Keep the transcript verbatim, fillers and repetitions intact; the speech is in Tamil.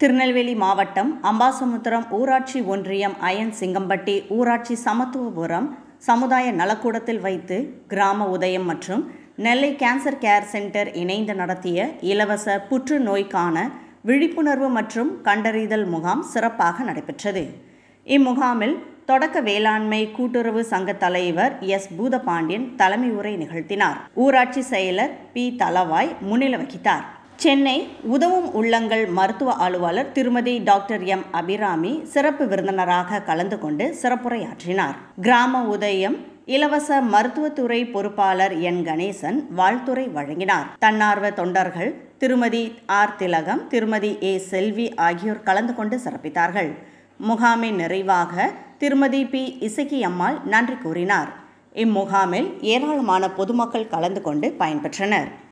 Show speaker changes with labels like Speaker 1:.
Speaker 1: திருநெல்வேலி மாவட்டம் அம்பாசமுத்திரம் ஊராட்சி ஒன்றியம் அயன் சிங்கம்பட்டி ஊராட்சி சமத்துவபுரம் சமுதாய நலக்கூடத்தில் வைத்து கிராம உதயம் மற்றும் நெல்லை கேன்சர் கேர் சென்டர் இணைந்து நடத்திய இலவச புற்றுநோய்க்கான விழிப்புணர்வு மற்றும் கண்டறிதல் முகாம் சிறப்பாக நடைபெற்றது. இம்முகாமில் தொடக்க வேளாண்மை கூட்டுறவு சங்க தலைவர் எஸ் பூதபாண்டியன் தலைமை உரை நிகழ்த்தினார். ஊராட்சி செயலர் பி தளவாய் முன்னிலை வகித்தார். சென்னை உதவும் உள்ளங்கள் மருத்துவ அலுவலர் திருமதி டாக்டர் எம் அபிராமி சிறப்பு விருந்தினராக கலந்து கொண்டு சிறப்புரையாற்றினார். கிராம உதயம் இலவச மருத்துவத்துறை பொறுப்பாளர் என் கணேசன் வாழ்த்துரை வழங்கினார். தன்னார்வ தொண்டர்கள் திருமதி ஆர் திலகம், திருமதி ஏ செல்வி ஆகியோர் கலந்து கொண்டு சிறப்பித்தார்கள். முகாமின் நிறைவாக திருமதி பி இசக்கியம்மாள் நன்றி கூறினார். இம்முகாமில் ஏராளமான பொதுமக்கள் கலந்து கொண்டு பயன்பெற்றனர்.